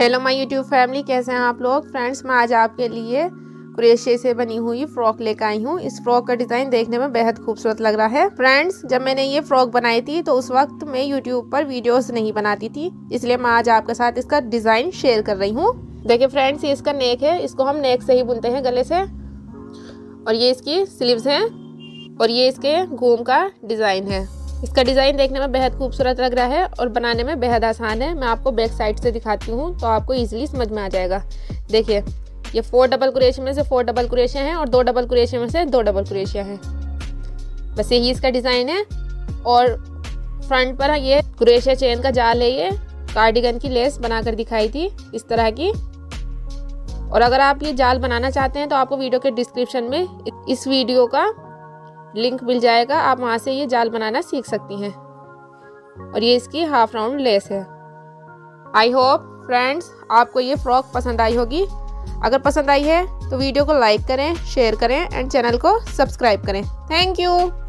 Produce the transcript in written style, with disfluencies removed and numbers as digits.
Hello my YouTube family, कैसे हैं आप लोग। फ्रेंड्स, मैं आज आपके लिए क्रोशे से बनी हुई फ्रॉक लेकर आई हूँ। इस फ्रॉक का डिज़ाइन देखने में बेहद खूबसूरत लग रहा है। फ्रेंड्स, जब मैंने ये फ्रॉक बनाई थी तो उस वक्त मैं यूट्यूब पर वीडियोस नहीं बनाती थी, इसलिए मैं आज आपके साथ इसका डिज़ाइन शेयर कर रही हूँ। देखिए फ्रेंड्स, ये इसका नेक है, इसको हम नेक से ही बुनते हैं गले से, और ये इसकी स्लीव्स हैं, और ये इसके घूम का डिज़ाइन है। इसका डिज़ाइन देखने में बेहद खूबसूरत लग रहा है और बनाने में बेहद आसान है। मैं आपको बैक साइड से दिखाती हूँ तो आपको इजीली समझ में आ जाएगा। देखिए, ये 4 डबल क्रोशे में से 4 डबल क्रोशे हैं और 2 डबल क्रोशे में से 2 डबल क्रोशे हैं। बस यही इसका डिज़ाइन है। और फ्रंट पर ये क्रोशे चेन का जाल है, ये कार्डिगन की लेस बनाकर दिखाई थी इस तरह की। और अगर आप ये जाल बनाना चाहते हैं तो आपको वीडियो के डिस्क्रिप्शन में इस वीडियो का लिंक मिल जाएगा, आप वहाँ से ये जाल बनाना सीख सकती हैं। और ये इसकी हाफ राउंड लेस है। आई होप फ्रेंड्स आपको ये फ्रॉक पसंद आई होगी। अगर पसंद आई है तो वीडियो को लाइक करें, शेयर करें एंड चैनल को सब्सक्राइब करें। Thank you.